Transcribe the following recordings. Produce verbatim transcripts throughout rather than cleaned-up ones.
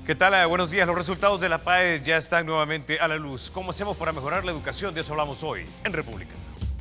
¿Qué tal? Eh, Buenos días. Los resultados de la PAES ya están nuevamente a la luz. ¿Cómo hacemos para mejorar la educación? De eso hablamos hoy en República.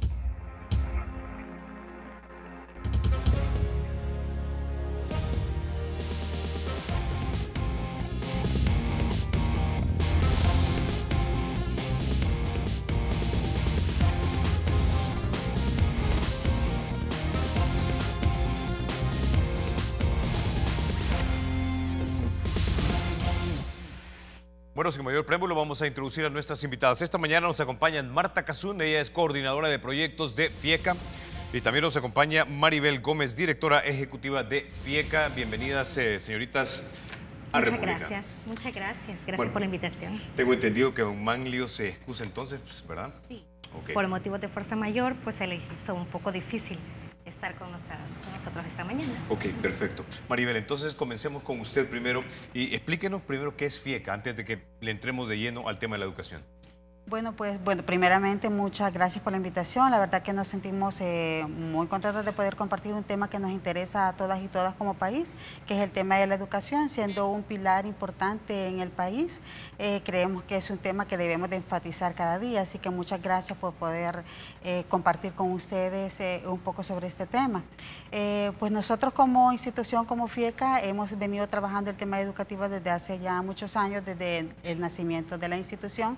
Bueno, sin mayor preámbulo vamos a introducir a nuestras invitadas. Esta mañana nos acompañan Marta Cazún, ella es coordinadora de proyectos de FIECA. Y también nos acompaña Maribel Gómez, directora ejecutiva de FIECA. Bienvenidas, eh, señoritas, a Muchas República. gracias, muchas gracias. Gracias Bueno, por la invitación. Tengo entendido que don Manlio se excusa entonces, ¿verdad? Sí. Okay. Por motivos de fuerza mayor, pues se le hizo un poco difícil estar con nosotros, con nosotros esta mañana. Ok, perfecto. Maribel, entonces comencemos con usted primero y explíquenos primero qué es FIECA antes de que le entremos de lleno al tema de la educación. Bueno, pues bueno, primeramente muchas gracias por la invitación. La verdad que nos sentimos eh, muy contentos de poder compartir un tema que nos interesa a todas y todas como país, que es el tema de la educación, siendo un pilar importante en el país. Eh, creemos que es un tema que debemos de enfatizar cada día, así que muchas gracias por poder eh, compartir con ustedes eh, un poco sobre este tema. Eh, pues nosotros como institución, como FIECA, hemos venido trabajando el tema educativo desde hace ya muchos años, desde el nacimiento de la institución.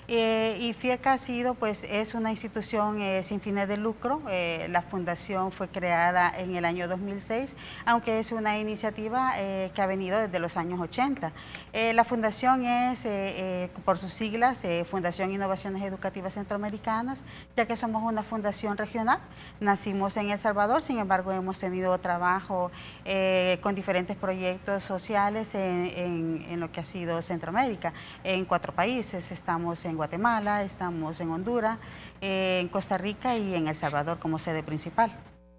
Eh, y FIECA ha sido, pues, es una institución eh, sin fines de lucro. Eh, la fundación fue creada en el año dos mil seis, aunque es una iniciativa eh, que ha venido desde los años ochenta. Eh, la fundación es, eh, eh, por sus siglas, eh, Fundación Innovaciones Educativas Centroamericanas, ya que somos una fundación regional. Nacimos en El Salvador, sin embargo, hemos tenido trabajo eh, con diferentes proyectos sociales en, en, en lo que ha sido Centroamérica, en cuatro países. Estamos en Guatemala, estamos en Honduras, eh, en Costa Rica y en El Salvador como sede principal.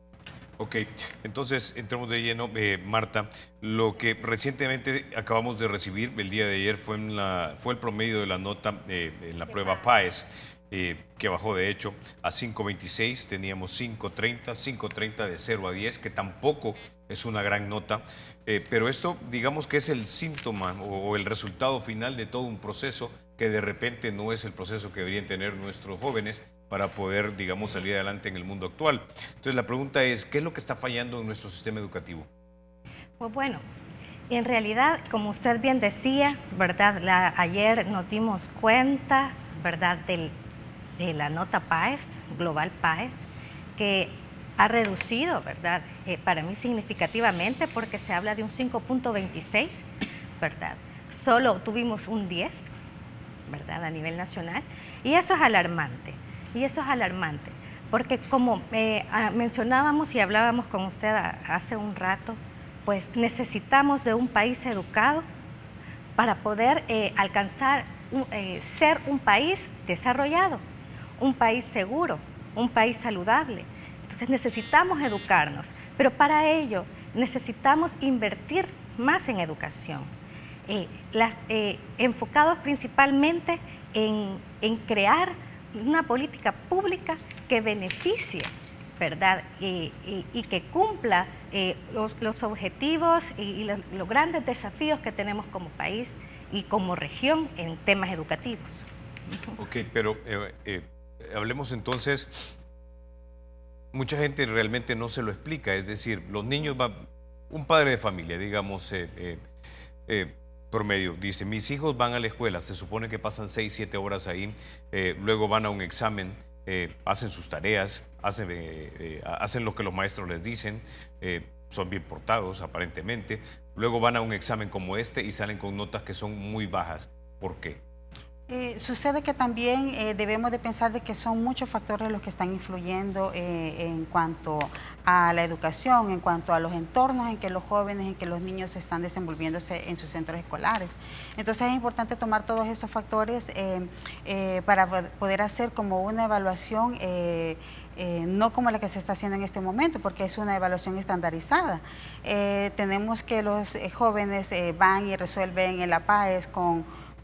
Ok, entonces entremos de lleno. Eh, Marta, lo que recientemente acabamos de recibir el día de ayer fue, en la, fue el promedio de la nota eh, en la prueba PAES, eh, que bajó de hecho a cinco veintiséis, teníamos cinco treinta, cinco treinta de cero a diez, que tampoco es una gran nota, eh, pero esto digamos que es el síntoma o, o el resultado final de todo un proceso que de repente no es el proceso que deberían tener nuestros jóvenes para poder, digamos, salir adelante en el mundo actual. Entonces la pregunta es, ¿qué es lo que está fallando en nuestro sistema educativo? Pues bueno, en realidad, como usted bien decía, ¿verdad? La, ayer nos dimos cuenta, ¿verdad?, del, de la nota PAES, Global PAES, que ha reducido, ¿verdad?, eh, para mí significativamente, porque se habla de un cinco punto veintiséis, ¿verdad? Solo tuvimos un diez, ¿verdad?, a nivel nacional, y eso es alarmante, y eso es alarmante, porque como eh, mencionábamos y hablábamos con usted hace un rato, pues necesitamos de un país educado para poder eh, alcanzar, un, eh, ser un país desarrollado, un país seguro, un país saludable. Entonces necesitamos educarnos, pero para ello necesitamos invertir más en educación. Eh, las, eh, enfocados principalmente en, en crear una política pública que beneficie, ¿verdad? Y, y, y que cumpla eh, los, los objetivos y, y los, los grandes desafíos que tenemos como país y como región en temas educativos. Ok, pero eh, eh, hablemos entonces, mucha gente realmente no se lo explica, es decir, los niños van, un padre de familia, digamos, eh, eh, eh, promedio, dice, mis hijos van a la escuela, se supone que pasan seis, siete horas ahí, eh, luego van a un examen, eh, hacen sus tareas, hacen, eh, eh, hacen lo que los maestros les dicen, eh, son bien portados aparentemente, luego van a un examen como este y salen con notas que son muy bajas. ¿Por qué? Eh, sucede que también eh, debemos de pensar de que son muchos factores los que están influyendo eh, en cuanto a la educación, en cuanto a los entornos en que los jóvenes, en que los niños están desenvolviéndose en sus centros escolares. Entonces es importante tomar todos estos factores eh, eh, para poder hacer como una evaluación eh, Eh, no como la que se está haciendo en este momento, porque es una evaluación estandarizada. Eh, tenemos que los eh, jóvenes eh, van y resuelven en la PAES con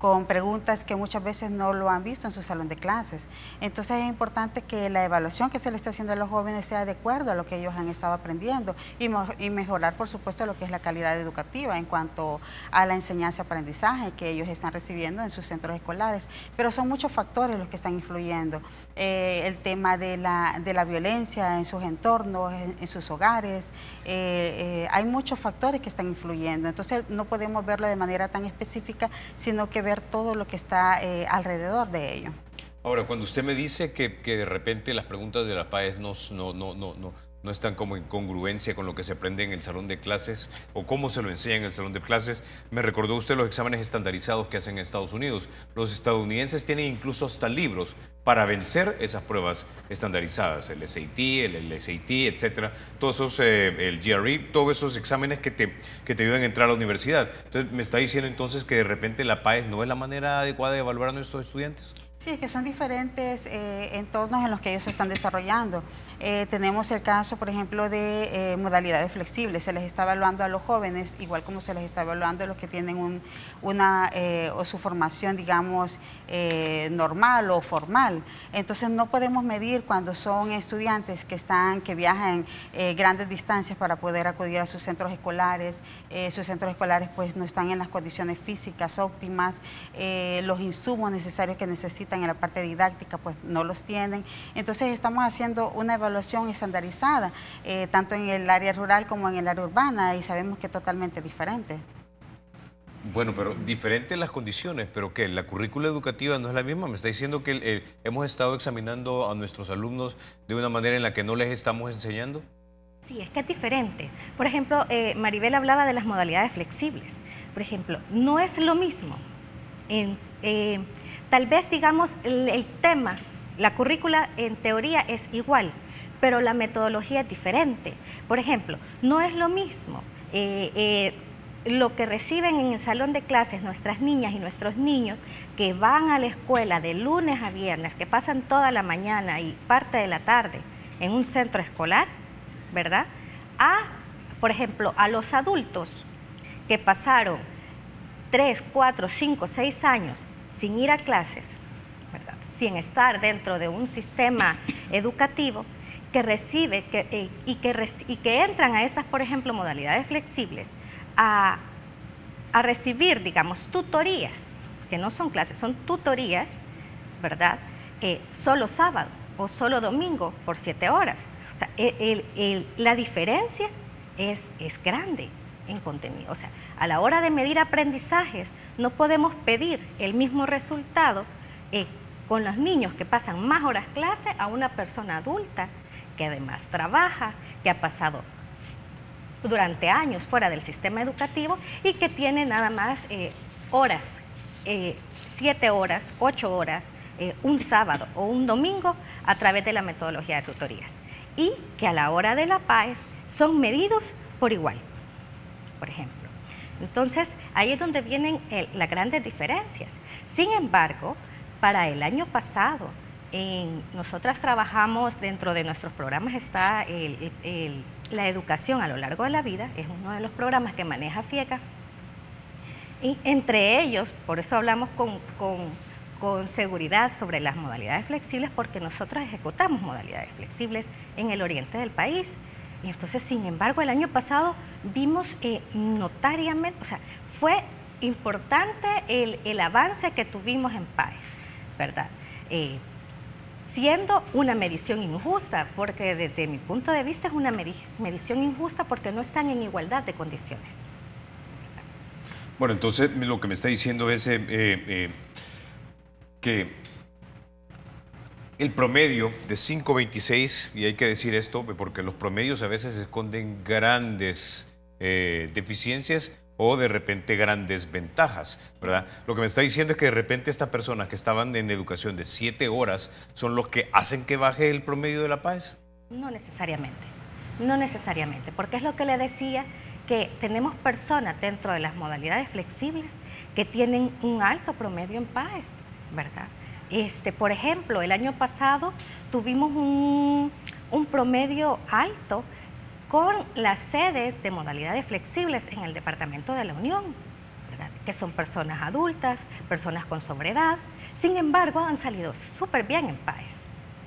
con preguntas que muchas veces no lo han visto en su salón de clases. Entonces es importante que la evaluación que se le está haciendo a los jóvenes sea de acuerdo a lo que ellos han estado aprendiendo y, y mejorar, por supuesto, lo que es la calidad educativa en cuanto a la enseñanza-aprendizaje que ellos están recibiendo en sus centros escolares. Pero son muchos factores los que están influyendo. Eh, el tema de la, de la violencia en sus entornos, en, en sus hogares, eh, eh, hay muchos factores que están influyendo. Entonces no podemos verlo de manera tan específica, sino que ver todo lo que está eh, alrededor de ello. Ahora, cuando usted me dice que, que de repente las preguntas de la PAES no, no, no, no, no, no están como en congruencia con lo que se aprende en el salón de clases o cómo se lo enseña en el salón de clases, me recordó usted los exámenes estandarizados que hacen en Estados Unidos. Los estadounidenses tienen incluso hasta libros para vencer esas pruebas estandarizadas, el S A T, el, el S A T, etcétera, todos esos, eh, el G R E, todos esos exámenes que te, que te ayudan a entrar a la universidad. Entonces, me está diciendo entonces que de repente la PAES no es la manera adecuada de evaluar a nuestros estudiantes. Sí, es que son diferentes eh, entornos en los que ellos se están desarrollando. Eh, tenemos el caso, por ejemplo, de eh, modalidades flexibles. Se les está evaluando a los jóvenes, igual como se les está evaluando a los que tienen un, una eh, o su formación, digamos, eh, normal o formal. Entonces no podemos medir cuando son estudiantes que están, que viajan eh, grandes distancias para poder acudir a sus centros escolares. Eh, sus centros escolares pues no están en las condiciones físicas óptimas, eh, los insumos necesarios que necesitan en la parte didáctica pues no los tienen. Entonces estamos haciendo una evaluación estandarizada, eh, tanto en el área rural como en el área urbana, y sabemos que es totalmente diferente. Bueno, pero diferentes las condiciones, pero ¿qué? ¿La currícula educativa no es la misma? Me está diciendo que eh, hemos estado examinando a nuestros alumnos de una manera en la que no les estamos enseñando. Sí, es que es diferente. Por ejemplo, eh, Maribel hablaba de las modalidades flexibles. Por ejemplo, no es lo mismo. En, eh, tal vez, digamos, el, el tema, la currícula en teoría es igual, pero la metodología es diferente. Por ejemplo, no es lo mismo eh, eh, lo que reciben en el salón de clases nuestras niñas y nuestros niños que van a la escuela de lunes a viernes, que pasan toda la mañana y parte de la tarde en un centro escolar, ¿verdad? A, por ejemplo, a los adultos que pasaron tres, cuatro, cinco, seis años sin ir a clases, ¿verdad? Sin estar dentro de un sistema educativo que recibe que, eh, y, que reci y que entran a esas, por ejemplo, modalidades flexibles a, a recibir, digamos, tutorías, que no son clases, son tutorías, ¿verdad? Eh, solo sábado o solo domingo por siete horas. O sea, el, el, el, la diferencia es, es grande en contenido. O sea, a la hora de medir aprendizajes, no podemos pedir el mismo resultado eh, con los niños que pasan más horas clase a una persona adulta que además trabaja, que ha pasado durante años fuera del sistema educativo y que tiene nada más eh, horas, eh, siete horas, ocho horas, eh, un sábado o un domingo a través de la metodología de tutorías. Y que a la hora de la PAES son medidos por igual, por ejemplo. Entonces, ahí es donde vienen el, las grandes diferencias. Sin embargo, para el año pasado, en, nosotras trabajamos, dentro de nuestros programas está el, el, el, la educación a lo largo de la vida, es uno de los programas que maneja FIECA, y entre ellos, por eso hablamos con, con, con seguridad sobre las modalidades flexibles, porque nosotros ejecutamos modalidades flexibles en el oriente del país. Y entonces, sin embargo, el año pasado vimos eh, notariamente, o sea, fue importante el, el avance que tuvimos en PAES, ¿verdad? Eh, siendo una medición injusta, porque desde mi punto de vista es una medición injusta porque no están en igualdad de condiciones. Bueno, entonces lo que me está diciendo es eh, eh, que el promedio de cinco punto veintiséis, y hay que decir esto porque los promedios a veces esconden grandes eh, deficiencias o de repente grandes ventajas, ¿verdad? Lo que me está diciendo es que de repente estas personas que estaban en educación de siete horas son los que hacen que baje el promedio de la PAES. No necesariamente, no necesariamente, porque es lo que le decía, que tenemos personas dentro de las modalidades flexibles que tienen un alto promedio en PAES, ¿verdad? Este, por ejemplo, el año pasado tuvimos un, un promedio alto con las sedes de modalidades flexibles en el Departamento de la Unión, ¿verdad? Que son personas adultas, personas con sobreedad. Sin embargo, han salido súper bien en PAES.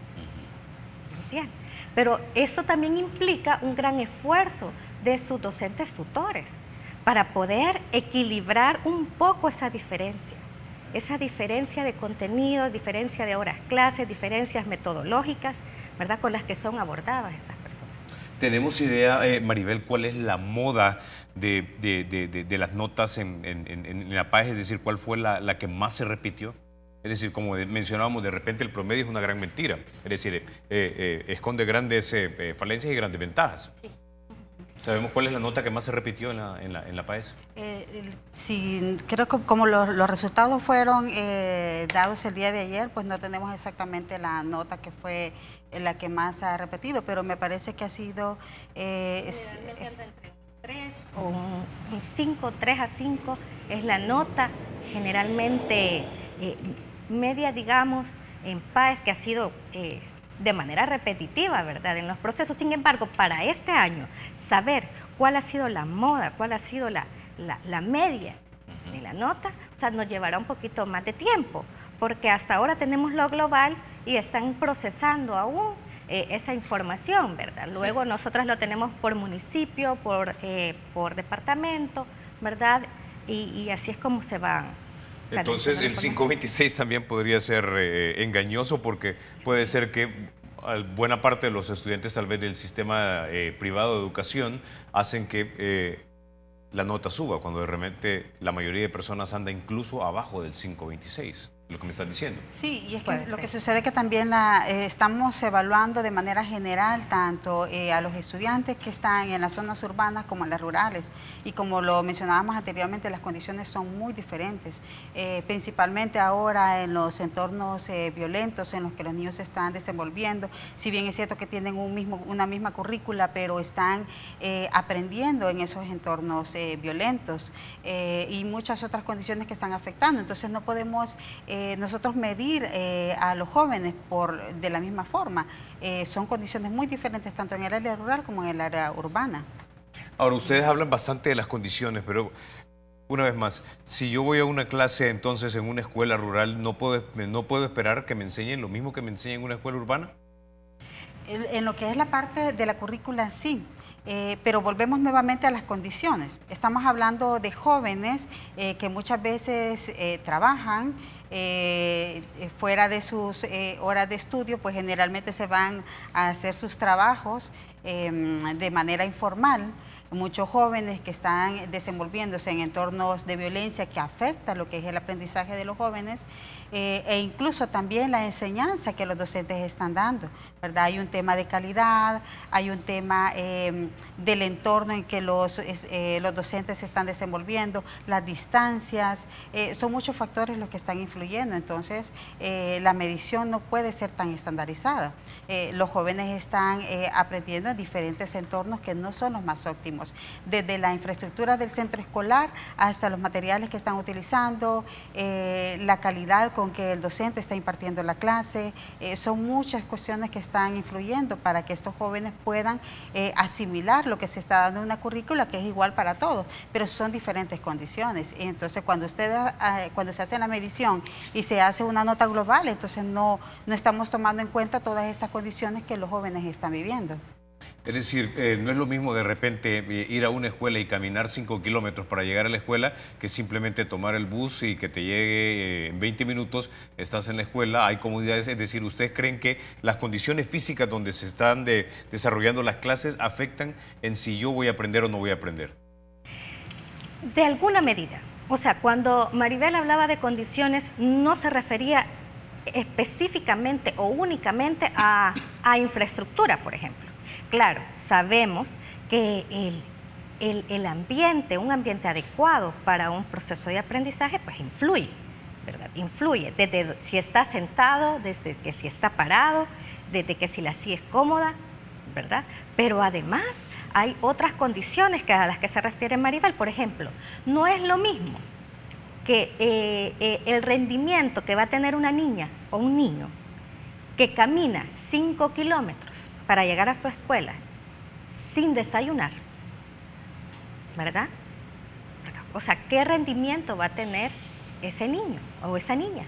¿Entiendes? Pero esto también implica un gran esfuerzo de sus docentes tutores para poder equilibrar un poco esa diferencia. Esa diferencia de contenido, diferencia de horas clases, diferencias metodológicas, ¿verdad?, con las que son abordadas estas personas. ¿Tenemos idea, eh, Maribel, cuál es la moda de, de, de, de, de las notas en, en, en, en la PAES? Es decir, ¿cuál fue la, la que más se repitió? Es decir, como mencionábamos, de repente el promedio es una gran mentira. Es decir, eh, eh, esconde grandes eh, falencias y grandes ventajas. Sí. ¿Sabemos cuál es la nota que más se repitió en la, en la, en la PAES? Eh, sí, creo que como los, los resultados fueron eh, dados el día de ayer, pues no tenemos exactamente la nota que fue la que más ha repetido, pero me parece que ha sido... Eh, es, entre un tres o un cinco, tres a cinco es la nota generalmente eh, media, digamos, en PAES, que ha sido... Eh, de manera repetitiva, ¿verdad?, en los procesos. Sin embargo, para este año, saber cuál ha sido la moda, cuál ha sido la, la, la media de la nota, o sea, nos llevará un poquito más de tiempo, porque hasta ahora tenemos lo global y están procesando aún eh, esa información, ¿verdad? Luego nosotros lo tenemos por municipio, por, eh, por departamento, ¿verdad? Y, y así es como se van. Entonces el cinco veintiséis también podría ser eh, engañoso, porque puede ser que buena parte de los estudiantes tal vez del sistema eh, privado de educación hacen que eh, la nota suba, cuando de repente la mayoría de personas anda incluso abajo del cinco veintiséis. Lo que me estás diciendo. Sí, y es que lo que sucede es que también la, eh, estamos evaluando de manera general tanto eh, a los estudiantes que están en las zonas urbanas como en las rurales, y como lo mencionábamos anteriormente, las condiciones son muy diferentes, eh, principalmente ahora en los entornos eh, violentos en los que los niños se están desenvolviendo. Si bien es cierto que tienen un mismo, una misma currícula, pero están eh, aprendiendo en esos entornos eh, violentos eh, y muchas otras condiciones que están afectando. Entonces no podemos eh, Eh, nosotros medir eh, a los jóvenes por, de la misma forma. Eh, son condiciones muy diferentes tanto en el área rural como en el área urbana. Ahora, ustedes hablan bastante de las condiciones, pero una vez más, si yo voy a una clase entonces en una escuela rural, ¿no puedo, no puedo esperar que me enseñen lo mismo que me enseñen en una escuela urbana? En, en lo que es la parte de la currícula, sí. Eh, pero volvemos nuevamente a las condiciones. Estamos hablando de jóvenes eh, que muchas veces eh, trabajan eh, fuera de sus eh, horas de estudio, pues generalmente se van a hacer sus trabajos eh, de manera informal. Muchos jóvenes que están desenvolviéndose en entornos de violencia que afecta lo que es el aprendizaje de los jóvenes eh, e incluso también la enseñanza que los docentes están dando, ¿verdad? Hay un tema de calidad, hay un tema eh, del entorno en que los, eh, los docentes se están desenvolviendo, las distancias, eh, son muchos factores los que están influyendo. Entonces eh, la medición no puede ser tan estandarizada. Eh, los jóvenes están eh, aprendiendo en diferentes entornos que no son los más óptimos, desde la infraestructura del centro escolar hasta los materiales que están utilizando, eh, la calidad con que el docente está impartiendo la clase. Eh, son muchas cuestiones que están influyendo para que estos jóvenes puedan eh, asimilar lo que se está dando en una currícula que es igual para todos, pero son diferentes condiciones. Y entonces cuando ustedes, eh, cuando se hace la medición y se hace una nota global, entonces no, no estamos tomando en cuenta todas estas condiciones que los jóvenes están viviendo. Es decir, eh, no es lo mismo de repente eh, ir a una escuela y caminar cinco kilómetros para llegar a la escuela que simplemente tomar el bus y que te llegue eh, en veinte minutos, estás en la escuela, hay comodidades. Es decir, ¿ustedes creen que las condiciones físicas donde se están de, desarrollando las clases afectan en si yo voy a aprender o no voy a aprender? De alguna medida. O sea, cuando Maribel hablaba de condiciones, no se refería específicamente o únicamente a, a infraestructura, por ejemplo. Claro, sabemos que el, el, el ambiente, un ambiente adecuado para un proceso de aprendizaje, pues influye, ¿verdad? Influye desde si está sentado, desde que si está parado, desde que si la silla es cómoda, ¿verdad? Pero además hay otras condiciones que a las que se refiere Maribel. Por ejemplo, no es lo mismo que eh, eh, el rendimiento que va a tener una niña o un niño que camina cinco kilómetros para llegar a su escuela sin desayunar, ¿verdad? O sea, ¿qué rendimiento va a tener ese niño o esa niña?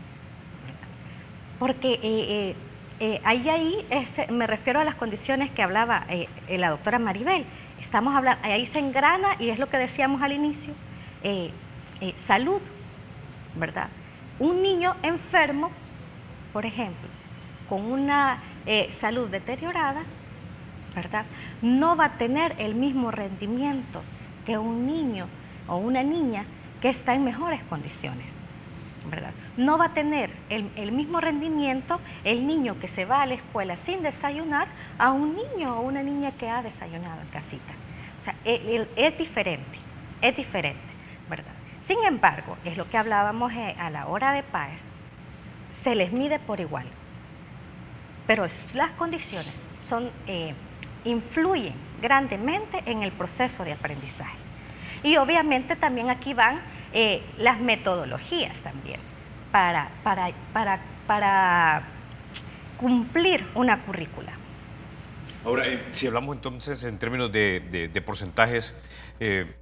Porque eh, eh, eh, ahí, ahí este, me refiero a las condiciones que hablaba eh, la doctora Maribel. Estamos hablando, ahí se engrana, y es lo que decíamos al inicio, eh, eh, salud, ¿verdad? Un niño enfermo, por ejemplo, con una eh, salud deteriorada, ¿verdad?, no va a tener el mismo rendimiento que un niño o una niña que está en mejores condiciones, ¿verdad? No va a tener el, el mismo rendimiento el niño que se va a la escuela sin desayunar a un niño o una niña que ha desayunado en casita. O sea, es, es diferente, es diferente, ¿verdad? Sin embargo, es lo que hablábamos eh, a la hora de PAES, se les mide por igual, pero las condiciones son, eh, influyen grandemente en el proceso de aprendizaje. Y obviamente también aquí van eh, las metodologías también para, para, para, para cumplir una currícula. Ahora, eh, si hablamos entonces en términos de, de, de porcentajes, eh,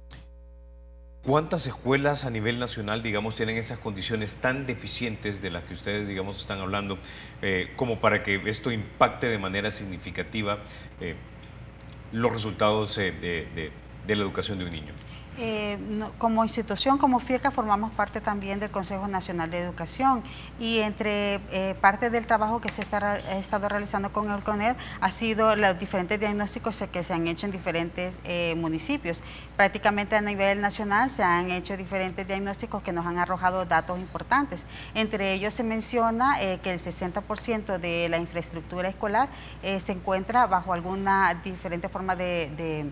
¿cuántas escuelas a nivel nacional, digamos, tienen esas condiciones tan deficientes de las que ustedes, digamos, están hablando, eh, como para que esto impacte de manera significativa eh, los resultados eh, de, de, de la educación de un niño? Eh, no, como institución, como FIECA, formamos parte también del Consejo Nacional de Educación, y entre eh, parte del trabajo que se está, ha estado realizando con el CONED ha sido los diferentes diagnósticos que se han hecho en diferentes eh, municipios. Prácticamente a nivel nacional se han hecho diferentes diagnósticos que nos han arrojado datos importantes. Entre ellos se menciona eh, que el sesenta por ciento de la infraestructura escolar eh, se encuentra bajo alguna diferente forma de, de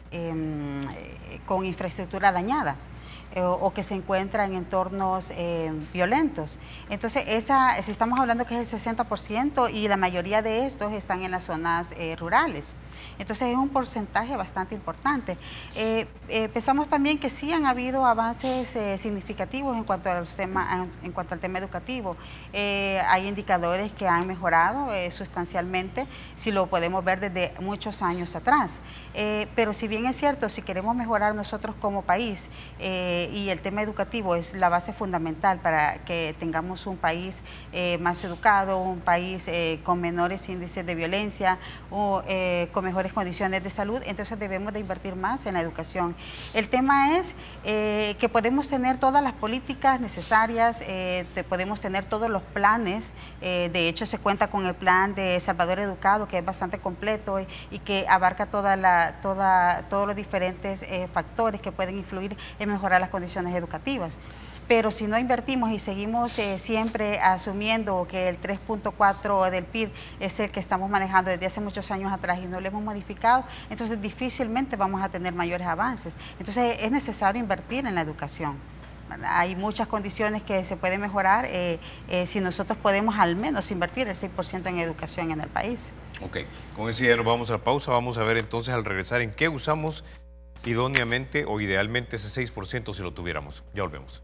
Eh, con infraestructura dañada eh, o, o que se encuentra en entornos eh, violentos. Entonces, esa, si estamos hablando que es el sesenta por ciento, y la mayoría de estos están en las zonas eh, rurales. Entonces, es un porcentaje bastante importante. Eh, eh, pensamos también que sí han habido avances eh, significativos en cuanto al tema, en cuanto al tema educativo. Eh, hay indicadores que han mejorado eh, sustancialmente, si lo podemos ver desde muchos años atrás. Eh, pero si bien es cierto, si queremos mejorar nosotros como país, eh, y el tema educativo es la base fundamental para que tengamos un país eh, más educado, un país eh, con menores índices de violencia o eh, con mejores condiciones de salud, entonces debemos de invertir más en la educación. El tema es eh, que podemos tener todas las políticas necesarias, eh, te, podemos tener todos los planes, eh, de hecho se cuenta con el plan de Salvador Educado, que es bastante completo y, y que abarca toda la, toda, todos los diferentes eh, factores que pueden influir en mejorar las condiciones educativas. Pero si no invertimos y seguimos eh, siempre asumiendo que el tres punto cuatro del P I B es el que estamos manejando desde hace muchos años atrás y no lo hemos modificado, entonces difícilmente vamos a tener mayores avances. Entonces es necesario invertir en la educación. Hay muchas condiciones que se pueden mejorar eh, eh, si nosotros podemos al menos invertir el seis por ciento en educación en el país. Ok, con eso ya nos vamos a la pausa. Vamos a ver entonces al regresar en qué usamos idóneamente o idealmente ese seis por ciento si lo tuviéramos. Ya volvemos.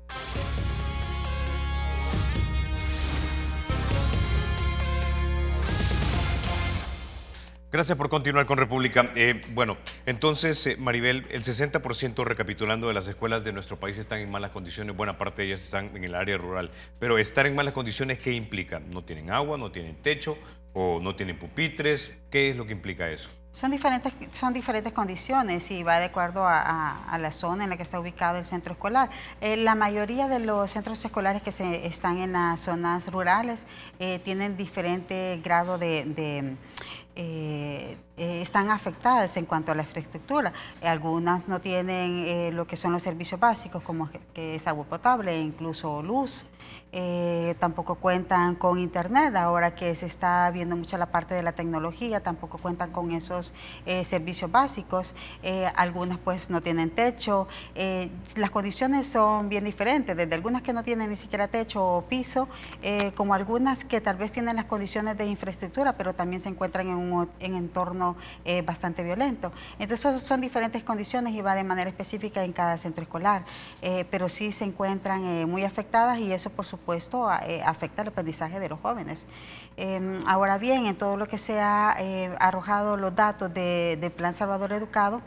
Gracias por continuar con República. Eh, bueno, entonces, eh, Maribel, el sesenta por ciento, recapitulando, de las escuelas de nuestro país están en malas condiciones, buena parte de ellas están en el área rural. Pero estar en malas condiciones, ¿qué implica? ¿No tienen agua, no tienen techo o no tienen pupitres? ¿Qué es lo que implica eso? Son diferentes, son diferentes condiciones y va de acuerdo a, a, a la zona en la que está ubicado el centro escolar. Eh, la mayoría de los centros escolares que se, están en las zonas rurales eh, tienen diferente grado de... de Eh, eh, están afectadas en cuanto a la infraestructura. Eh, algunas no tienen eh, lo que son los servicios básicos, como que, que es agua potable e incluso luz. Eh, tampoco cuentan con internet, ahora que se está viendo mucho la parte de la tecnología, tampoco cuentan con esos eh, servicios básicos. Eh, algunas pues no tienen techo. Eh, las condiciones son bien diferentes, desde algunas que no tienen ni siquiera techo o piso, eh, como algunas que tal vez tienen las condiciones de infraestructura, pero también se encuentran en un en entorno eh, bastante violento. Entonces son diferentes condiciones y va de manera específica en cada centro escolar, eh, pero sí se encuentran eh, muy afectadas, y eso por supuesto eh, afecta el aprendizaje de los jóvenes. Eh, ahora bien, en todo lo que se ha eh, arrojado los datos de, de Plan Salvador Educado,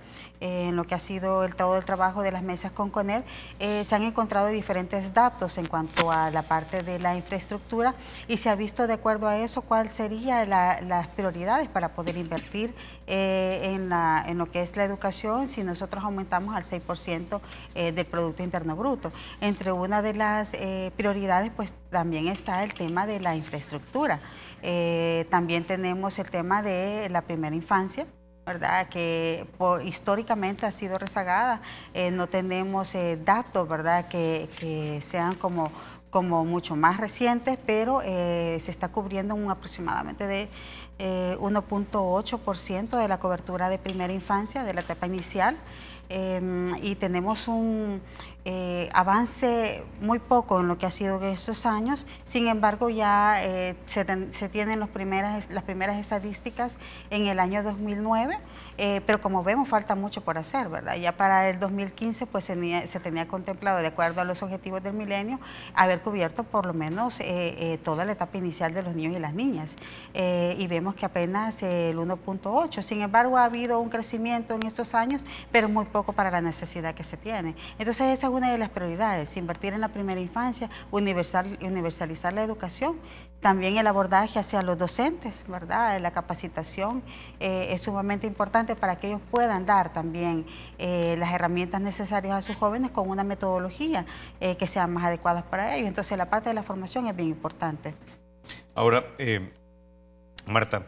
eh, en lo que ha sido el, todo el trabajo de las mesas con CONED, eh, se han encontrado diferentes datos en cuanto a la parte de la infraestructura y se ha visto de acuerdo a eso cuáles serían la, las prioridades para poder invertir eh, en, la, en lo que es la educación si nosotros aumentamos al seis por ciento eh, del Producto Interno Bruto. Entre una de las eh, prioridades pues también está el tema de la infraestructura. Eh, también tenemos el tema de la primera infancia, ¿verdad? Que por, históricamente ha sido rezagada. Eh, no tenemos eh, datos, ¿verdad? Que, que sean como, como mucho más recientes, pero eh, se está cubriendo un aproximadamente de eh, uno punto ocho por ciento de la cobertura de primera infancia, de la etapa inicial. Eh, y tenemos un eh, avance muy poco en lo que ha sido en estos años. Sin embargo, ya eh, se, ten, se tienen los primeras, las primeras estadísticas en el año dos mil nueve, eh, pero como vemos falta mucho por hacer, ¿verdad? Ya para el dos mil quince pues se tenía, se tenía contemplado, de acuerdo a los objetivos del milenio, haber cubierto por lo menos eh, eh, toda la etapa inicial de los niños y las niñas, eh, y vemos que apenas eh, el uno punto ocho. Sin embargo, ha habido un crecimiento en estos años, pero muy poco para la necesidad que se tiene. Entonces esa es una de las prioridades, invertir en la primera infancia, universal, universalizar la educación, también el abordaje hacia los docentes, ¿verdad? La capacitación eh, es sumamente importante para que ellos puedan dar también eh, las herramientas necesarias a sus jóvenes con una metodología eh, que sea más adecuada para ellos. Entonces la parte de la formación es bien importante. Ahora, eh, Marta,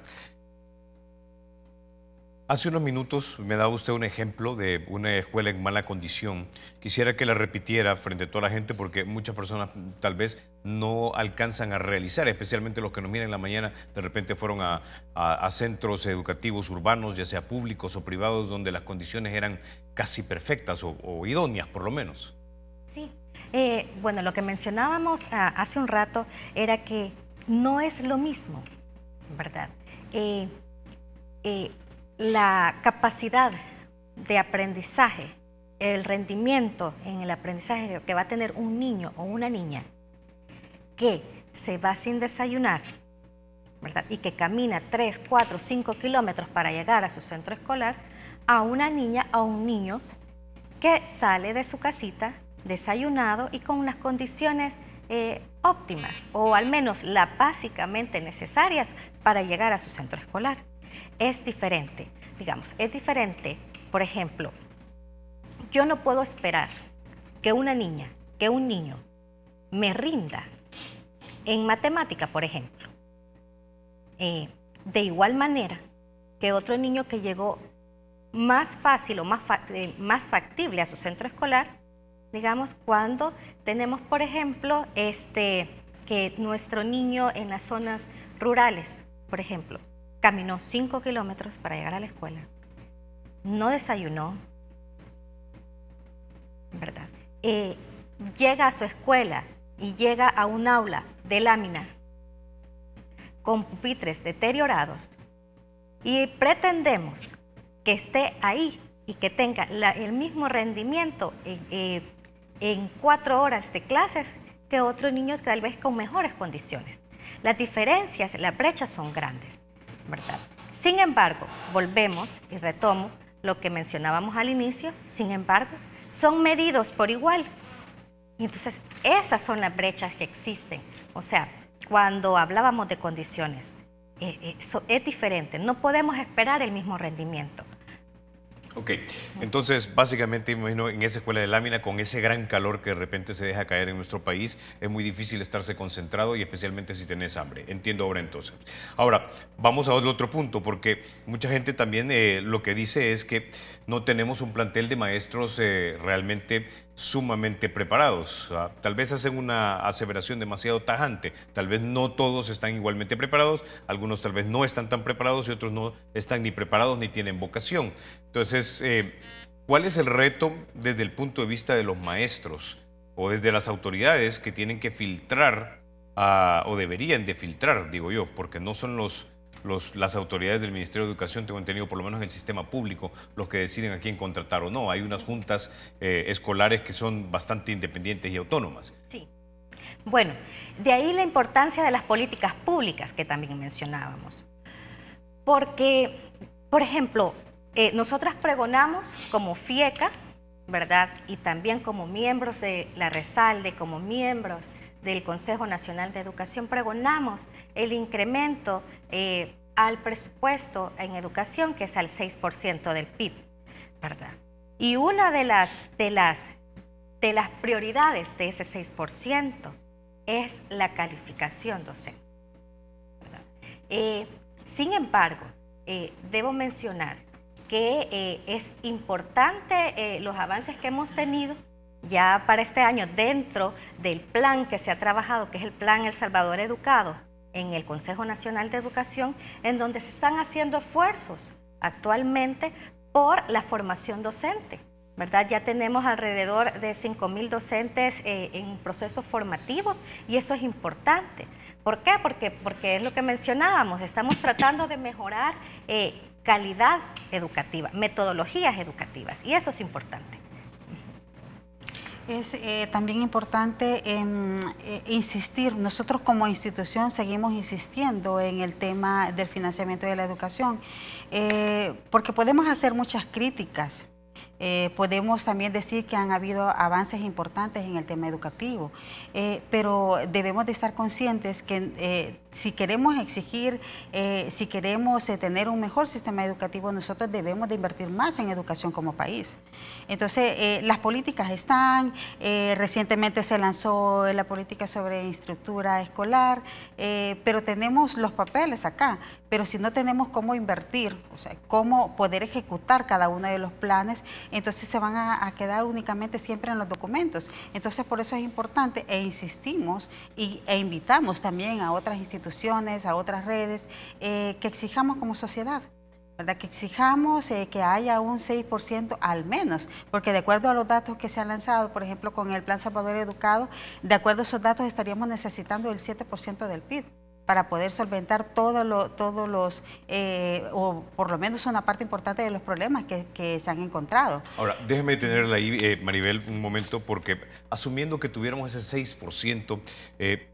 hace unos minutos me daba usted un ejemplo de una escuela en mala condición. Quisiera que la repitiera frente a toda la gente porque muchas personas tal vez no alcanzan a realizar, especialmente los que nos miran en la mañana, de repente fueron a, a, a centros educativos urbanos, ya sea públicos o privados, donde las condiciones eran casi perfectas o, o idóneas, por lo menos. Sí, eh, bueno, lo que mencionábamos ah, hace un rato era que no es lo mismo, ¿verdad? Eh, eh, La capacidad de aprendizaje, el rendimiento en el aprendizaje que va a tener un niño o una niña que se va sin desayunar, ¿verdad? Y que camina tres, cuatro, cinco kilómetros para llegar a su centro escolar, a una niña o un niño que sale de su casita desayunado y con unas condiciones eh, óptimas o al menos las básicamente necesarias para llegar a su centro escolar. Es diferente, digamos, es diferente, por ejemplo, yo no puedo esperar que una niña, que un niño me rinda en matemática, por ejemplo, eh, de igual manera que otro niño que llegó más fácil o más, fa eh, más factible a su centro escolar, digamos, cuando tenemos, por ejemplo, este, que nuestro niño en las zonas rurales, por ejemplo, caminó cinco kilómetros para llegar a la escuela, no desayunó, ¿verdad? Eh, llega a su escuela y llega a un aula de lámina con pupitres deteriorados y pretendemos que esté ahí y que tenga la, el mismo rendimiento eh, eh, en cuatro horas de clases que otro niño tal vez con mejores condiciones. Las diferencias, las brechas son grandes, ¿verdad? Sin embargo, volvemos y retomo lo que mencionábamos al inicio, sin embargo, son medidos por igual. Y entonces, esas son las brechas que existen. O sea, cuando hablábamos de condiciones, eh, eh, so, es diferente, no podemos esperar el mismo rendimiento. Ok, entonces básicamente imagino en esa escuela de lámina con ese gran calor que de repente se deja caer en nuestro país es muy difícil estarse concentrado y especialmente si tenés hambre. Entiendo ahora entonces. Ahora, vamos a otro punto porque mucha gente también eh, lo que dice es que no tenemos un plantel de maestros eh, realmente sumamente preparados. ¿Ah? Tal vez hacen una aseveración demasiado tajante, tal vez no todos están igualmente preparados, algunos tal vez no están tan preparados y otros no están ni preparados ni tienen vocación. Entonces, eh, ¿cuál es el reto desde el punto de vista de los maestros o desde las autoridades que tienen que filtrar uh, o deberían de filtrar, digo yo, porque no son los Los, las autoridades del Ministerio de Educación, tengo entendido, por lo menos en el sistema público, los que deciden a quién contratar o no? Hay unas juntas eh, escolares que son bastante independientes y autónomas. Sí. Bueno, de ahí la importancia de las políticas públicas que también mencionábamos. Porque, por ejemplo, eh, nosotras pregonamos como FIECA, ¿verdad? Y también como miembros de la Resalde, como miembros del Consejo Nacional de Educación, pregonamos el incremento eh, al presupuesto en educación, que es al seis por ciento del P I B, ¿verdad? Y una de las, de las, de las prioridades de ese seis por ciento es la calificación docente, ¿verdad? Eh, sin embargo, eh, debo mencionar que eh, es importante eh, los avances que hemos tenido ya para este año dentro del plan que se ha trabajado, que es el Plan El Salvador Educado, en el Consejo Nacional de Educación, en donde se están haciendo esfuerzos actualmente por la formación docente, ¿verdad? Ya tenemos alrededor de cinco mil docentes eh, en procesos formativos y eso es importante. ¿Por qué? Porque, porque es lo que mencionábamos, estamos tratando de mejorar eh, calidad educativa, metodologías educativas, y eso es importante. Es eh, también importante eh, eh, insistir, nosotros como institución seguimos insistiendo en el tema del financiamiento de la educación, eh, porque podemos hacer muchas críticas. Eh, podemos también decir que han habido avances importantes en el tema educativo, eh, pero debemos de estar conscientes que eh, si queremos exigir, eh, si queremos eh, tener un mejor sistema educativo, nosotros debemos de invertir más en educación como país. Entonces, eh, las políticas están, eh, recientemente se lanzó la política sobre infraestructura escolar, eh, pero tenemos los papeles acá, pero si no tenemos cómo invertir, o sea, cómo poder ejecutar cada uno de los planes, entonces se van a, a quedar únicamente siempre en los documentos. Entonces, por eso es importante e insistimos y, e invitamos también a otras instituciones, a otras redes, eh, que exijamos como sociedad, ¿verdad? Que exijamos eh, que haya un seis por ciento al menos, porque de acuerdo a los datos que se han lanzado, por ejemplo, con el Plan Salvador Educado, de acuerdo a esos datos estaríamos necesitando el siete por ciento del P I B para poder solventar todo lo, todos los, eh, o por lo menos una parte importante de los problemas que, que se han encontrado. Ahora, déjeme tenerla ahí, eh, Maribel, un momento, porque asumiendo que tuviéramos ese seis por ciento eh,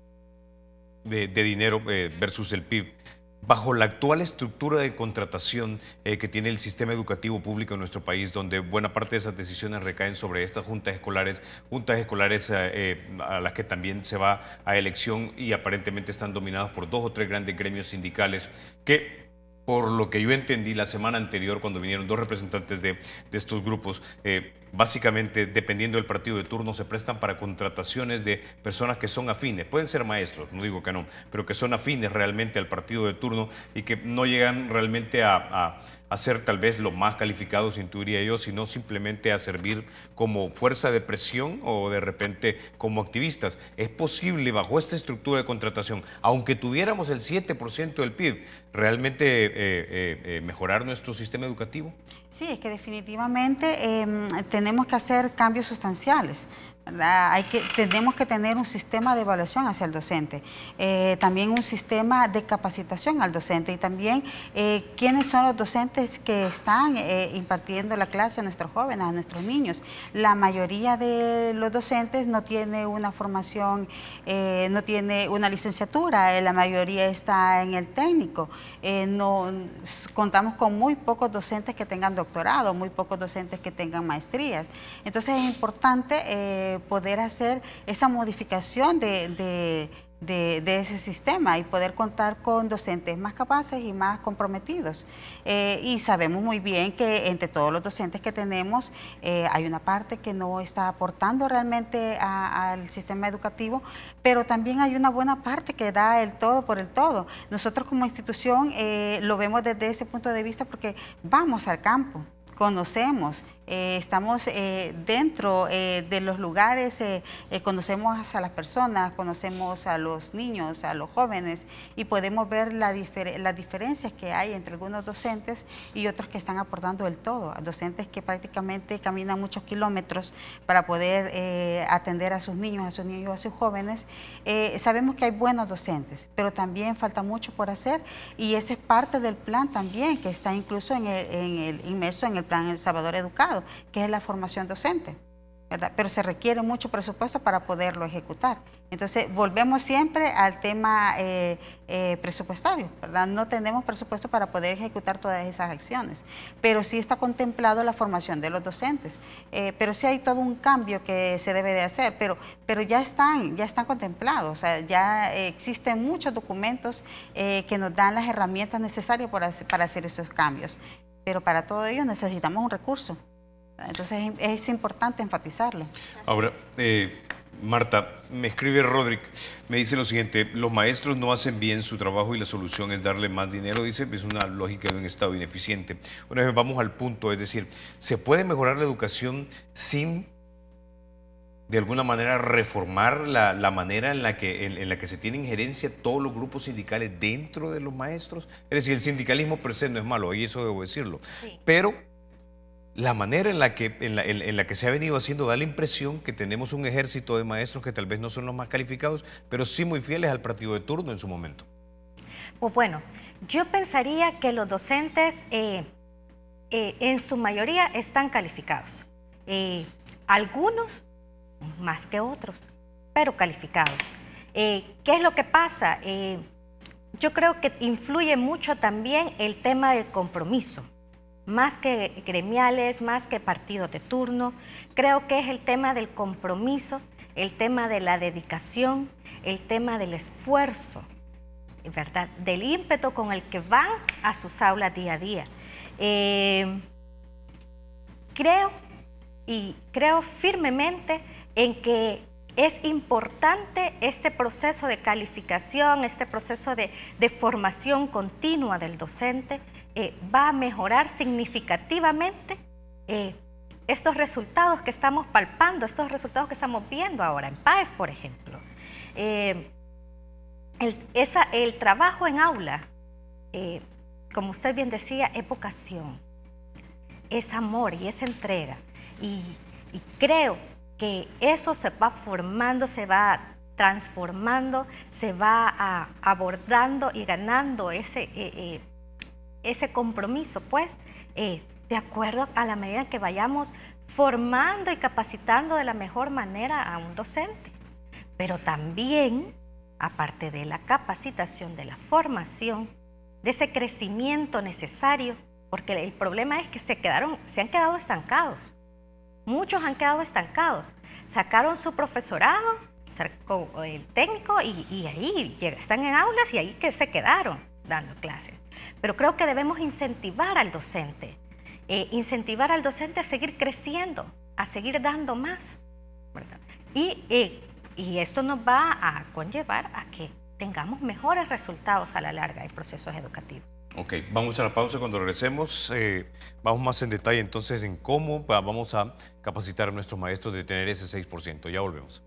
de, de dinero eh, versus el P I B, bajo la actual estructura de contratación eh, que tiene el sistema educativo público en nuestro país, donde buena parte de esas decisiones recaen sobre estas juntas escolares, juntas escolares eh, a las que también se va a elección y aparentemente están dominadas por dos o tres grandes gremios sindicales que, por lo que yo entendí la semana anterior cuando vinieron dos representantes de, de estos grupos, eh, básicamente dependiendo del partido de turno se prestan para contrataciones de personas que son afines, pueden ser maestros, no digo que no, pero que son afines realmente al partido de turno y que no llegan realmente a, a, a ser tal vez los más calificados, intuiría yo, sino simplemente a servir como fuerza de presión o de repente como activistas. ¿Es posible bajo esta estructura de contratación, aunque tuviéramos el siete por ciento del P I B, realmente eh, eh, eh, mejorar nuestro sistema educativo? Sí, es que definitivamente eh, tenemos que hacer cambios sustanciales, ¿verdad? Hay que, tenemos que tener un sistema de evaluación hacia el docente, eh, también un sistema de capacitación al docente y también eh, quiénes son los docentes que están eh, impartiendo la clase a nuestros jóvenes, a nuestros niños. La mayoría de los docentes no tiene una formación, eh, no tiene una licenciatura, eh, la mayoría está en el técnico. Eh, no, contamos con muy pocos docentes que tengan doctorado, muy pocos docentes que tengan maestrías. Entonces es importante eh, poder hacer esa modificación de, de, de, de ese sistema y poder contar con docentes más capaces y más comprometidos. Eh, y sabemos muy bien que entre todos los docentes que tenemos eh, hay una parte que no está aportando realmente a, al sistema educativo, pero también hay una buena parte que da el todo por el todo. Nosotros como institución eh, lo vemos desde ese punto de vista porque vamos al campo, conocemos, eh, estamos eh, dentro eh, de los lugares, eh, eh, conocemos a las personas, conocemos a los niños, a los jóvenes y podemos ver la difer las diferencias que hay entre algunos docentes y otros que están aportando el todo, docentes que prácticamente caminan muchos kilómetros para poder eh, atender a sus niños, a sus niños, a sus jóvenes. Eh, sabemos que hay buenos docentes, pero también falta mucho por hacer y esa es parte del plan también que está incluso en el, en el inmerso en el Plan El Salvador Educado, que es la formación docente. ¿verdad? Pero se requiere mucho presupuesto para poderlo ejecutar. Entonces, volvemos siempre al tema eh, eh, presupuestario, ¿verdad? No tenemos presupuesto para poder ejecutar todas esas acciones, pero sí está contemplado la formación de los docentes, eh, pero sí hay todo un cambio que se debe de hacer, pero, pero ya están, ya están contemplados, o sea, ya eh, existen muchos documentos eh, que nos dan las herramientas necesarias para hacer, para hacer esos cambios, pero para todo ello necesitamos un recurso. Entonces es, es importante enfatizarlo. Ahora, eh, Marta, me escribe Roderick, me dice lo siguiente: los maestros no hacen bien su trabajo y la solución es darle más dinero, dice, es una lógica de un Estado ineficiente. Una vez vamos al punto, es decir, ¿se puede mejorar la educación sin, de alguna manera, reformar la, la manera en la, que, en, en la que se tiene injerencia todos los grupos sindicales dentro de los maestros? Es decir, el sindicalismo per se no es malo, y eso debo decirlo, sí. Pero la manera en la, que, en, la, en, en la que se ha venido haciendo da la impresión que tenemos un ejército de maestros que tal vez no son los más calificados, pero sí muy fieles al partido de turno en su momento. Pues bueno, yo pensaría que los docentes eh, eh, en su mayoría están calificados. Eh, algunos más que otros, pero calificados. Eh, ¿Qué es lo que pasa? Eh, yo creo que influye mucho también el tema del compromiso. Más que gremiales, más que partidos de turno, creo que es el tema del compromiso, el tema de la dedicación, el tema del esfuerzo, ¿verdad? Del ímpetu con el que van a sus aulas día a día. Eh, creo y creo firmemente en que es importante este proceso de calificación, este proceso de, de formación continua del docente. Eh, va a mejorar significativamente eh, estos resultados que estamos palpando, estos resultados que estamos viendo ahora en PAES, por ejemplo. Eh, el, esa, el trabajo en aula, eh, como usted bien decía, es vocación, es amor y es entrega. Y, y creo que eso se va formando, se va transformando, se va a, abordando y ganando ese... Eh, eh, ese compromiso, pues, eh, de acuerdo a la medida que vayamos formando y capacitando de la mejor manera a un docente. Pero también, aparte de la capacitación, de la formación, de ese crecimiento necesario, porque el problema es que se, quedaron, se han quedado estancados. Muchos han quedado estancados. Sacaron su profesorado, sacó el técnico y, y ahí están en aulas y ahí que se quedaron dando clases. Pero creo que debemos incentivar al docente, eh, incentivar al docente a seguir creciendo, a seguir dando más, ¿verdad? Y, eh, y esto nos va a conllevar a que tengamos mejores resultados a la larga en procesos educativos. Ok, vamos a la pausa. Cuando regresemos, eh, vamos más en detalle entonces en cómo vamos a capacitar a nuestros maestros de tener ese seis por ciento. Ya volvemos.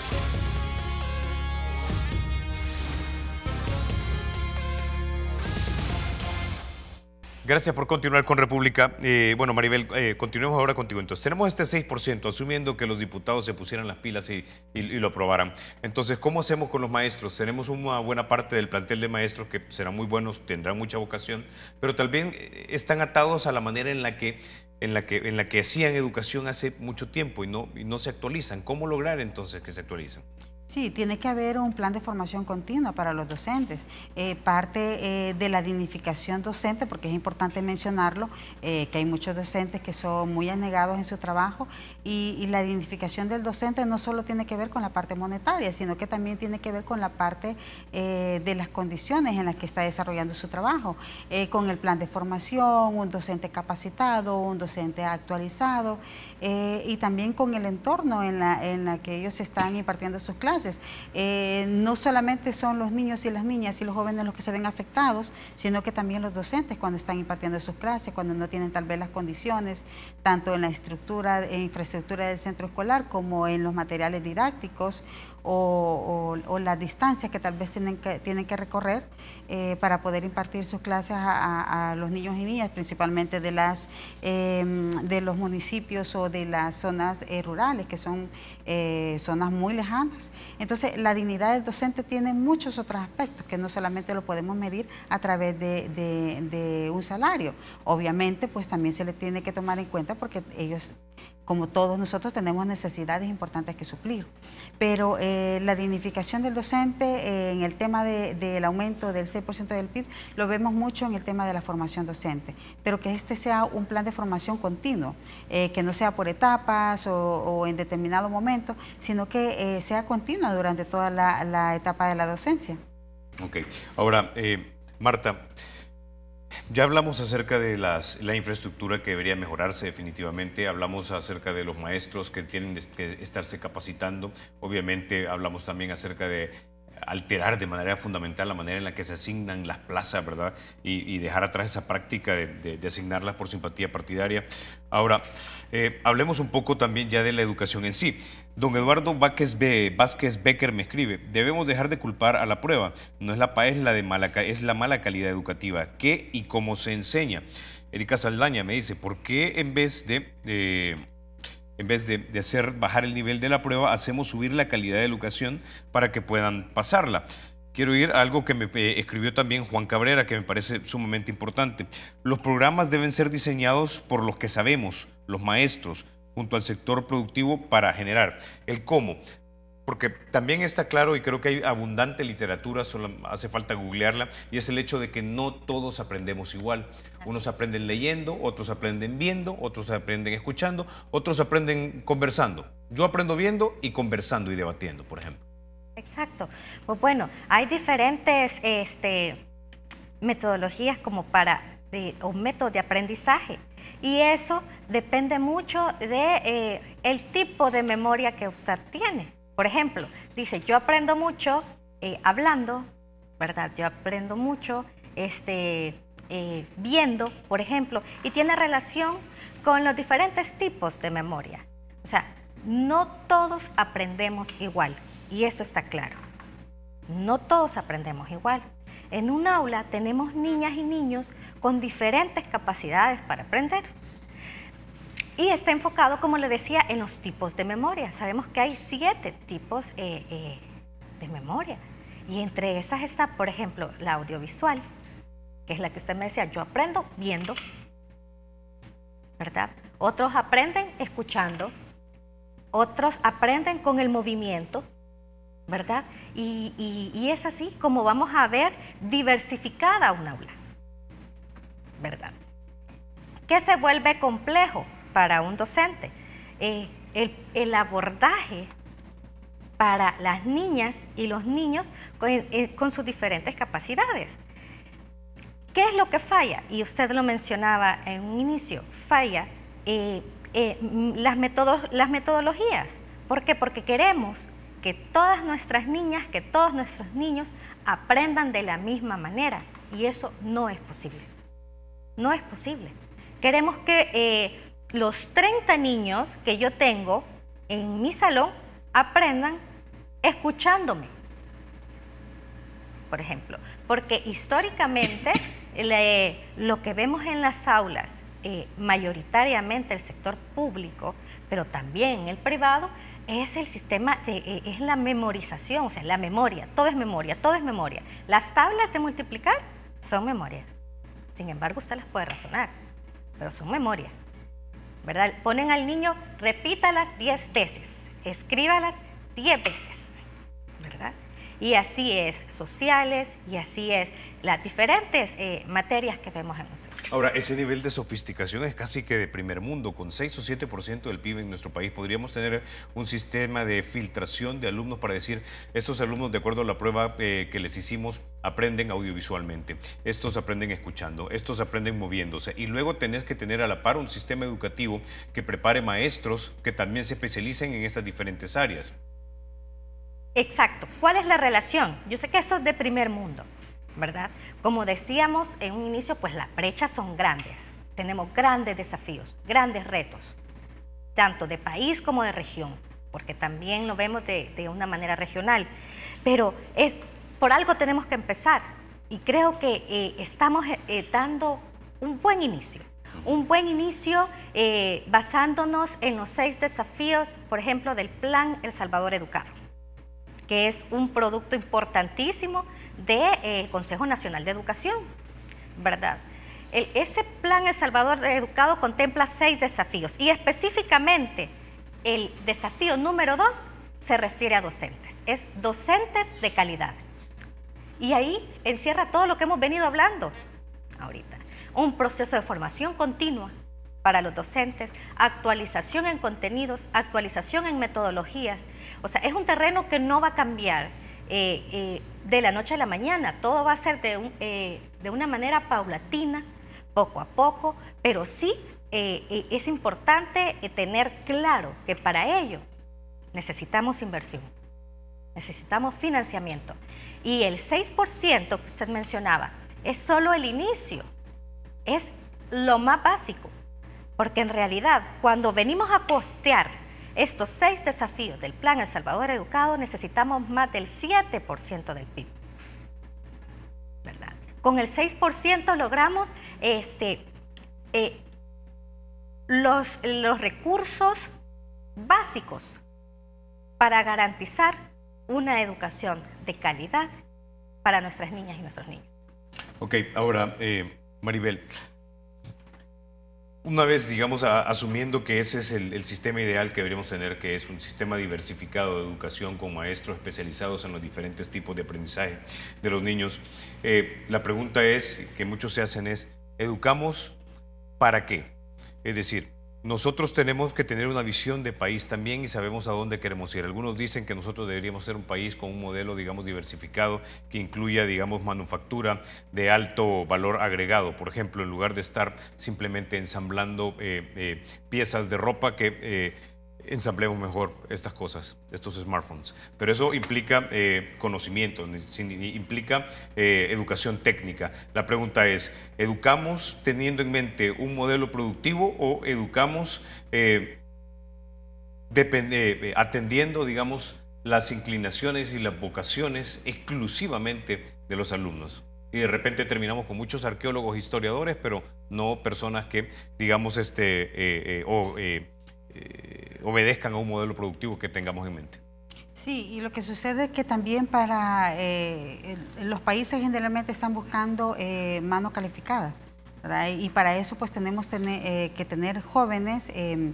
Gracias por continuar con República. Eh, bueno, Maribel, eh, continuemos ahora contigo. Entonces, tenemos este seis por ciento, asumiendo que los diputados se pusieran las pilas y, y, y lo aprobaran. Entonces, ¿cómo hacemos con los maestros? Tenemos una buena parte del plantel de maestros que serán muy buenos, tendrán mucha vocación, pero también están atados a la manera en la que, en la que, en la que hacían educación hace mucho tiempo y no, y no se actualizan. ¿Cómo lograr entonces que se actualicen? Sí, tiene que haber un plan de formación continua para los docentes. Eh, parte eh, de la dignificación docente, porque es importante mencionarlo, eh, que hay muchos docentes que son muy anegados en su trabajo y, y la dignificación del docente no solo tiene que ver con la parte monetaria, sino que también tiene que ver con la parte eh, de las condiciones en las que está desarrollando su trabajo, eh, con el plan de formación, un docente capacitado, un docente actualizado eh, y también con el entorno en la, en la que ellos están impartiendo sus clases. Eh, no solamente son los niños y las niñas y los jóvenes los que se ven afectados, sino que también los docentes cuando están impartiendo sus clases, cuando no tienen tal vez las condiciones, tanto en la estructura e infraestructura del centro escolar como en los materiales didácticos o, o, o las distancias que tal vez tienen que, tienen que recorrer eh, para poder impartir sus clases a, a, a los niños y niñas, principalmente de, las, eh, de los municipios o de las zonas eh, rurales, que son eh, zonas muy lejanas. Entonces, la dignidad del docente tiene muchos otros aspectos que no solamente lo podemos medir a través de, de, de un salario. Obviamente, pues también se le tiene que tomar en cuenta porque ellos como todos nosotros tenemos necesidades importantes que suplir. Pero eh, la dignificación del docente eh, en el tema de, del aumento del seis por ciento del P I B lo vemos mucho en el tema de la formación docente, pero que este sea un plan de formación continuo, eh, que no sea por etapas o, o en determinado momento, sino que eh, sea continua durante toda la, la etapa de la docencia. Ok, ahora eh, Marta, ya hablamos acerca de las, la infraestructura que debería mejorarse definitivamente, hablamos acerca de los maestros que tienen que estarse capacitando, obviamente hablamos también acerca de alterar de manera fundamental la manera en la que se asignan las plazas, ¿verdad? Y, y dejar atrás esa práctica de, de, de asignarlas por simpatía partidaria. Ahora, eh, hablemos un poco también ya de la educación en sí. Don Eduardo Vázquez, B, Vázquez Becker me escribe, debemos dejar de culpar a la prueba, no es la P A E S la de mala, es la mala calidad educativa, ¿qué y cómo se enseña? Erika Saldaña me dice, ¿por qué en vez de... Eh, En vez de, de hacer bajar el nivel de la prueba, hacemos subir la calidad de educación para que puedan pasarla? Quiero ir a algo que me eh, escribió también Juan Cabrera, que me parece sumamente importante. Los programas deben ser diseñados por los que sabemos, los maestros, junto al sector productivo para generar. ¿El cómo? Porque también está claro, y creo que hay abundante literatura, solo hace falta googlearla, y es el hecho de que no todos aprendemos igual. Unos aprenden leyendo, otros aprenden viendo, otros aprenden escuchando, otros aprenden conversando. Yo aprendo viendo y conversando y debatiendo, por ejemplo. Exacto. Pues bueno, hay diferentes este, metodologías como para, de, o métodos de aprendizaje, y eso depende mucho de eh, el tipo de memoria que usted tiene. Por ejemplo, dice, yo aprendo mucho eh, hablando, ¿verdad? Yo aprendo mucho este, eh, viendo, por ejemplo, y tiene relación con los diferentes tipos de memoria. O sea, no todos aprendemos igual, y eso está claro. No todos aprendemos igual. En un aula tenemos niñas y niños con diferentes capacidades para aprender. Y está enfocado, como le decía, en los tipos de memoria. Sabemos que hay siete tipos eh, eh, de memoria. Y entre esas está, por ejemplo, la audiovisual, que es la que usted me decía, yo aprendo viendo, ¿verdad? Otros aprenden escuchando, otros aprenden con el movimiento, ¿verdad? Y, y, y es así como vamos a ver diversificada un aula, ¿verdad? ¿Qué se vuelve complejo para un docente? Eh, el, el abordaje para las niñas y los niños con, eh, con sus diferentes capacidades. ¿Qué es lo que falla? Y usted lo mencionaba en un inicio, falla eh, eh, las, metodos, las metodologías. ¿Por qué? Porque queremos que todas nuestras niñas, que todos nuestros niños aprendan de la misma manera, y eso no es posible. No es posible. Queremos que eh, los treinta niños que yo tengo en mi salón aprendan escuchándome, por ejemplo, porque históricamente le, lo que vemos en las aulas, eh, mayoritariamente el sector público, pero también el privado, es el sistema, de, eh, es la memorización, o sea, la memoria, todo es memoria, todo es memoria. Las tablas de multiplicar son memorias, sin embargo usted las puede razonar, pero son memorias, ¿verdad? Ponen al niño, repítalas diez veces, escríbalas diez veces, ¿verdad? Y así es sociales, y así es las diferentes eh, materias que vemos en nosotros. Ahora, ese nivel de sofisticación es casi que de primer mundo. Con seis o siete por ciento del P I B en nuestro país, podríamos tener un sistema de filtración de alumnos para decir, estos alumnos, de acuerdo a la prueba eh, que les hicimos, aprenden audiovisualmente, estos aprenden escuchando, estos aprenden moviéndose. Y luego tenés que tener a la par un sistema educativo que prepare maestros que también se especialicen en estas diferentes áreas. Exacto. ¿Cuál es la relación? Yo sé que eso es de primer mundo, ¿verdad? Como decíamos en un inicio, pues las brechas son grandes. Tenemos grandes desafíos, grandes retos, tanto de país como de región, porque también lo vemos de, de una manera regional. Pero es, por algo tenemos que empezar, y creo que eh, estamos eh, dando un buen inicio. Un buen inicio eh, basándonos en los seis desafíos, por ejemplo, del Plan El Salvador Educado, que es un producto importantísimo del eh, Consejo Nacional de Educación, ¿verdad? el, ese plan El Salvador Educado contempla seis desafíos y específicamente el desafío número dos se refiere a docentes, es docentes de calidad. Y ahí encierra todo lo que hemos venido hablando ahorita. Un proceso de formación continua para los docentes, actualización en contenidos, actualización en metodologías. O sea, es un terreno que no va a cambiar eh, eh, de la noche a la mañana. Todo va a ser de, un, eh, de una manera paulatina, poco a poco, pero sí eh, eh, es importante eh, tener claro que para ello necesitamos inversión, necesitamos financiamiento. Y el seis por ciento que usted mencionaba es solo el inicio, es lo más básico, porque en realidad cuando venimos a postear estos seis desafíos del Plan El Salvador Educado necesitamos más del siete por ciento del P I B, ¿verdad? Con el seis por ciento logramos este, eh, los, los recursos básicos para garantizar una educación de calidad para nuestras niñas y nuestros niños. Ok, ahora, eh, Maribel, una vez, digamos, a, asumiendo que ese es el, el sistema ideal que deberíamos tener, que es un sistema diversificado de educación con maestros especializados en los diferentes tipos de aprendizaje de los niños, eh, la pregunta es, que muchos se hacen es, ¿educamos para qué? Es decir, nosotros tenemos que tener una visión de país también y sabemos a dónde queremos ir. Algunos dicen que nosotros deberíamos ser un país con un modelo, digamos, diversificado que incluya, digamos, manufactura de alto valor agregado. Por ejemplo, en lugar de estar simplemente ensamblando eh, eh, piezas de ropa, que eh, ensamblemos mejor estas cosas, estos smartphones. Pero eso implica eh, conocimiento, implica eh, educación técnica. La pregunta es, ¿educamos teniendo en mente un modelo productivo o educamos eh, depende, eh, atendiendo, digamos, las inclinaciones y las vocaciones exclusivamente de los alumnos? Y de repente terminamos con muchos arqueólogos, historiadores, pero no personas que, digamos, este, eh, eh, o, eh, eh, obedezcan a un modelo productivo que tengamos en mente. Sí, y lo que sucede es que también para eh, los países generalmente están buscando eh, mano calificada, ¿verdad? Y para eso pues tenemos tener, eh, que tener jóvenes eh,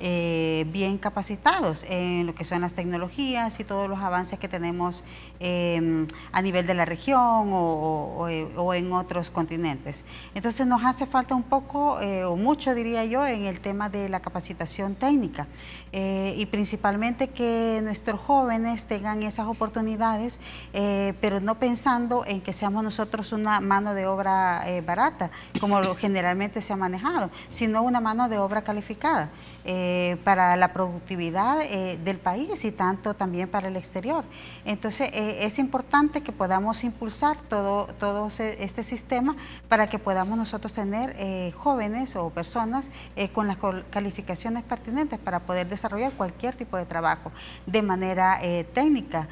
eh, bien capacitados en lo que son las tecnologías y todos los avances que tenemos eh, a nivel de la región o, o, o en otros continentes. Entonces nos hace falta un poco eh, o mucho, diría yo, en el tema de la capacitación técnica eh, y principalmente que nuestros jóvenes tengan esas oportunidades, eh, pero no pensando en que seamos nosotros una mano de obra eh, barata, como lo generalmente se ha manejado, sino una mano de obra calificada eh, para la productividad eh, del país y tanto también para el exterior. Entonces eh, es importante que podamos impulsar todo, todo este sistema para que podamos nosotros tener eh, jóvenes o personas eh, con las calificaciones pertinentes para poder desarrollar cualquier tipo de trabajo de manera eh, técnica,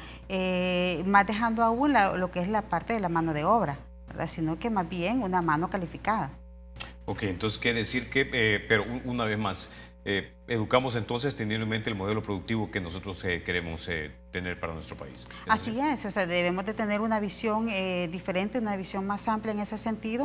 eh, más dejando aún la, lo que es la parte de la mano de obra, ¿verdad? Sino que más bien una mano calificada. Ok, entonces quiere decir que, eh, pero una vez más, eh, educamos entonces teniendo en mente el modelo productivo que nosotros eh, queremos eh, tener para nuestro país. ¿Es así es, o sea, debemos de tener una visión eh, diferente, una visión más amplia en ese sentido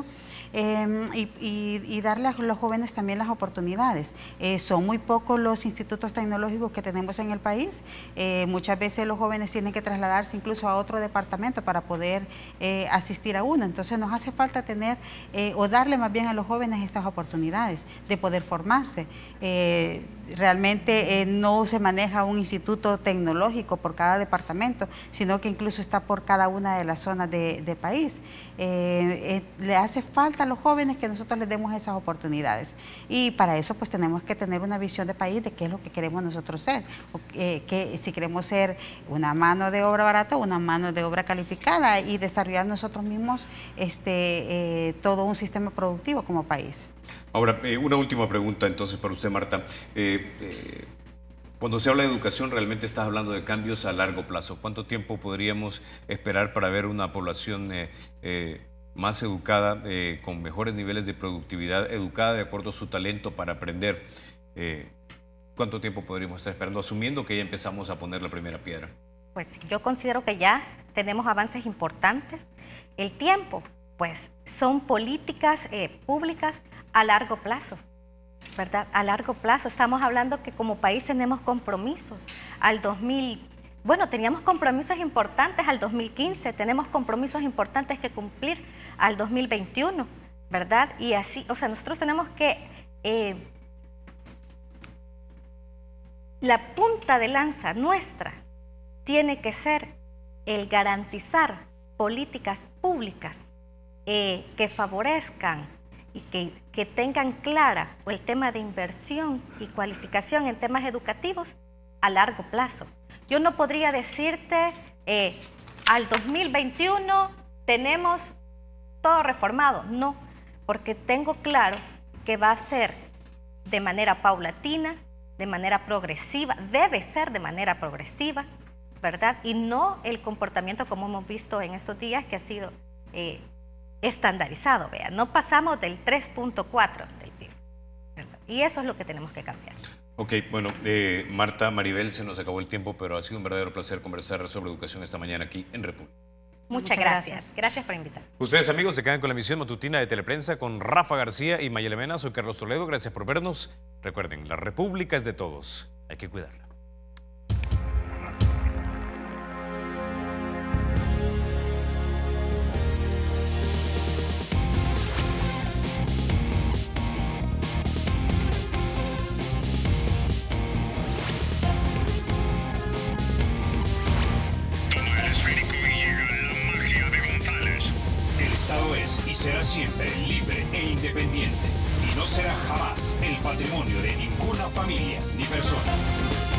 eh, y, y, y darle a los jóvenes también las oportunidades. Eh, son muy pocos los institutos tecnológicos que tenemos en el país, eh, muchas veces los jóvenes tienen que trasladarse incluso a otro departamento para poder eh, asistir a uno, entonces nos hace falta tener eh, o darle más bien a los jóvenes estas oportunidades de poder formarse. Eh, realmente eh, no se maneja un instituto tecnológico por cada departamento, sino que incluso está por cada una de las zonas de, de país. Eh, eh, le hace falta a los jóvenes que nosotros les demos esas oportunidades y para eso pues tenemos que tener una visión de país de qué es lo que queremos nosotros ser, o, eh, que si queremos ser una mano de obra barata o una mano de obra calificada y desarrollar nosotros mismos este, eh, todo un sistema productivo como país. Ahora, eh, una última pregunta entonces para usted, Marta. Eh, eh, cuando se habla de educación, realmente estás hablando de cambios a largo plazo. ¿Cuánto tiempo podríamos esperar para ver una población eh, eh, más educada, eh, con mejores niveles de productividad, educada de acuerdo a su talento para aprender? Eh, ¿Cuánto tiempo podríamos estar esperando, asumiendo que ya empezamos a poner la primera piedra? Pues yo considero que ya tenemos avances importantes. El tiempo pues son políticas eh, públicas a largo plazo, ¿verdad? A largo plazo. Estamos hablando que como país tenemos compromisos al dos mil, bueno, teníamos compromisos importantes al dos mil quince, tenemos compromisos importantes que cumplir al dos mil veintiuno, ¿verdad? Y así, o sea, nosotros tenemos que, eh, la punta de lanza nuestra tiene que ser el garantizar políticas públicas eh, que favorezcan y que, que tengan clara el tema de inversión y cualificación en temas educativos a largo plazo. Yo no podría decirte, eh, al dos mil veintiuno tenemos todo reformado, no, porque tengo claro que va a ser de manera paulatina, de manera progresiva, debe ser de manera progresiva, ¿verdad? Y no el comportamiento como hemos visto en estos días que ha sido eh, estandarizado, vea, no pasamos del tres punto cuatro del P I B, ¿verdad? Y eso es lo que tenemos que cambiar. Ok, bueno, eh, Marta, Maribel, se nos acabó el tiempo, pero ha sido un verdadero placer conversar sobre educación esta mañana aquí en República. Muchas, Muchas gracias. gracias. Gracias por invitar. Ustedes, amigos, se quedan con la emisión matutina de Teleprensa con Rafa García y Mayela Mena. Soy Carlos Toledo. Gracias por vernos. Recuerden, la República es de todos. Hay que cuidarla. Será siempre libre e independiente y no será jamás el patrimonio de ninguna familia ni persona.